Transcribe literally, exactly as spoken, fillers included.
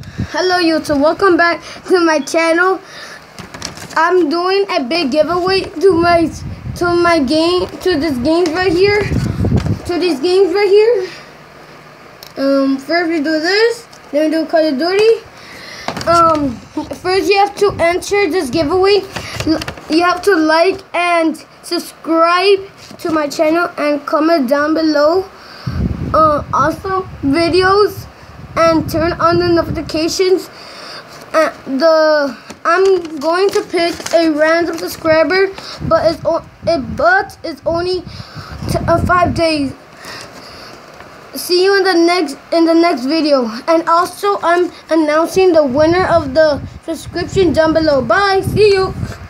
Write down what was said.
Hello YouTube, welcome back to my channel. I'm doing a big giveaway to my to my game to this games right here. To these games right here. Um first we do this, then we do Call of Duty. Um first you have to enter this giveaway. You have to like and subscribe to my channel and comment down below. Uh, also videos and turn on the notifications. Uh, the I'm going to pick a random subscriber, but it's it but it's only t uh, five days. See you in the next in the next video, and also I'm announcing the winner of the subscription down below. Bye. See you.